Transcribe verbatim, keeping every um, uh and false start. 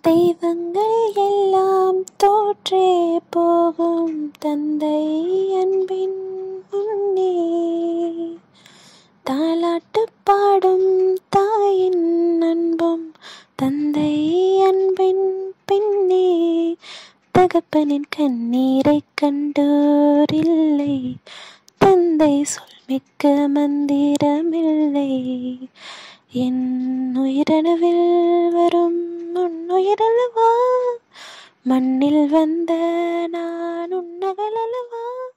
தெய்வங்கள் எல்லாம் தோற்றே போகும் தந்தை அன்பின் முன்னே, தாலாட்டு பாடும் தாயின் அன்பும் தந்தை அன்பின் பின்னே. தகப்பனின் கண்ணீரை கண்டோரில்லை, தந்தை சொல்மிக்க மந்திரமில்லை. என் உயிரணுவில் வரும் உன்னுயிரல்லவா, மண்ணில் வந்த நான் உன்னகலல்லவா.